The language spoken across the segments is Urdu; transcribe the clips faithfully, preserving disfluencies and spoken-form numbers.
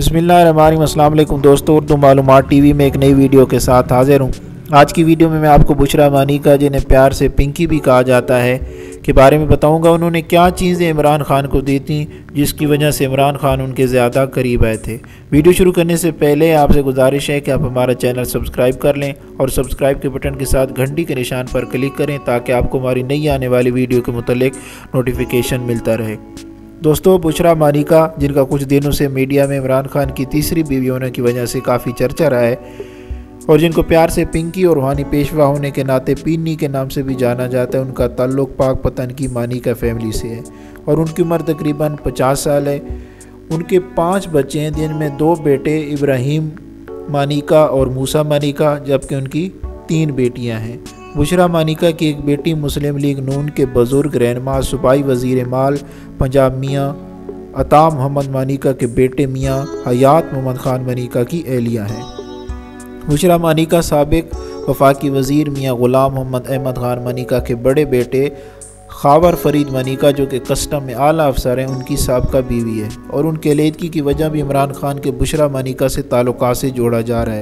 بسم اللہ الرحمن الرحیم۔ السلام علیکم دوستو، اردو معلومات ٹی وی میں ایک نئی ویڈیو کے ساتھ حاضر ہوں۔ آج کی ویڈیو میں میں آپ کو بشریٰ مانیکا، جنہیں پیار سے پنکی بھی کہا جاتا ہے، کے بارے میں بتاؤں گا۔ انہوں نے کیا چیزیں عمران خان کو دی تھیں جس کی وجہ سے عمران خان ان کے زیادہ قریب آئے تھے۔ ویڈیو شروع کرنے سے پہلے آپ سے گزارش ہے کہ آپ ہمارا چینل سبسکرائب کر لیں اور سبسکرائب کے بٹن کے ساتھ گھنٹی کے نشان پر کلک کریں تاکہ آپ کو ہماری نئی آنے والی ویڈیو کے متعلق نوٹیفیکیشن ملتا رہے۔ دوستو، بشریٰ مانیکا، جن کا کچھ دنوں سے میڈیا میں عمران خان کی تیسری بیوی ہونے کی وجہ سے کافی چرچا رہا ہے اور جن کو پیار سے پنکی اور روحانی پیشوا ہونے کے ناطے پینی کے نام سے بھی جانا جاتا ہے، ان کا تعلق پاک پتن کی مانیکا فیملی سے ہے اور ان کی عمر تقریباً پچاس سال ہے۔ ان کے پانچ بچے ہیں، جن میں دو بیٹے ابراہیم مانیکا اور موسیٰ مانیکا، جبکہ ان کی تین بیٹیاں ہیں۔ بشریٰ مانیکا کی ایک بیٹی مسلم لیگ نون کے بزرگ رہنما صوبائی وزیر مال پنجاب میاں عطا محمد مانیکا کے بیٹے میاں حیات محمد خان مانیکا کی اہلیہ ہیں۔ بشریٰ مانیکا سابق وفاقی وزیر میاں غلام محمد احمد خان مانیکا کے بڑے بیٹے خاور فرید مانیکا، جو کہ کسٹم میں اعلیٰ افسر ہیں، ان کی سابقہ بیوی ہے اور ان کے علیحدگی کی وجہ بھی عمران خان کے بشریٰ مانیکا سے تعلقات سے جوڑا جا رہا ہے۔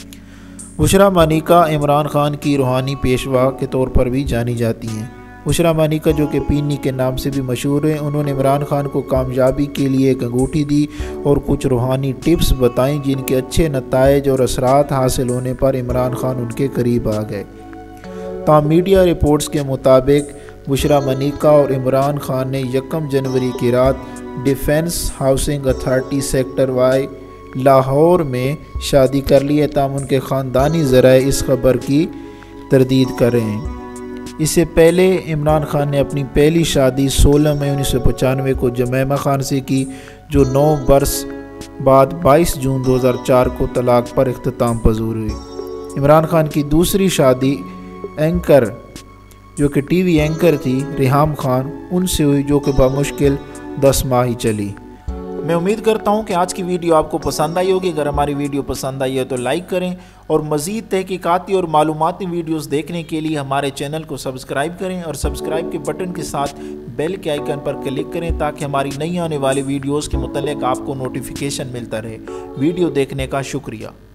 بشریٰ مانیکا عمران خان کی روحانی پیشوا کے طور پر بھی جانی جاتی ہیں۔ بشریٰ مانیکا، جو کہ پینی کے نام سے بھی مشہور ہیں، انہوں نے عمران خان کو کامیابی کے لیے ایک انگوٹھی دی اور کچھ روحانی ٹپس بتائیں، جن کے اچھے نتائج اور اثرات حاصل ہونے پر عمران خان ان کے قریب آ گئے۔ تاہم میڈیا رپورٹس کے مطابق بشریٰ مانیکا اور عمران خان نے یکم جنوری کی رات Defence Housing Authority sector Y Lahore میں شادی کر لی ہے، تاہم ان کے خاندانی ذرائع اس خبر کی تردید کر رہے ہیں۔ اس سے پہلے عمران خان نے اپنی پہلی شادی سولہ مئی انیس سو پچانوے کو جمیمہ خان سے کی، جو نو برس بعد بائیس جون دو ہزار چار کو طلاق پر اختتام پذیر ہوئی۔ عمران خان کی دوسری شادی اینکر، جو کہ ٹی وی اینکر تھی، ریحام خان، ان سے ہوئی، جو کہ بمشکل دس ماہ ہی چلی۔ میں امید کرتا ہوں کہ آج کی ویڈیو آپ کو پسند آئی ہوگی۔ اگر ہماری ویڈیو پسند آئی ہے تو لائک کریں اور مزید تحقیقاتی اور معلوماتی ویڈیوز دیکھنے کے لیے ہمارے چینل کو سبسکرائب کریں اور سبسکرائب کے بٹن کے ساتھ بیل کے آئیکن پر کلک کریں تاکہ ہماری نئی آنے والی ویڈیوز کے متعلق آپ کو نوٹیفیکیشن ملتا رہے۔ ویڈیو دیکھنے کا شکریہ۔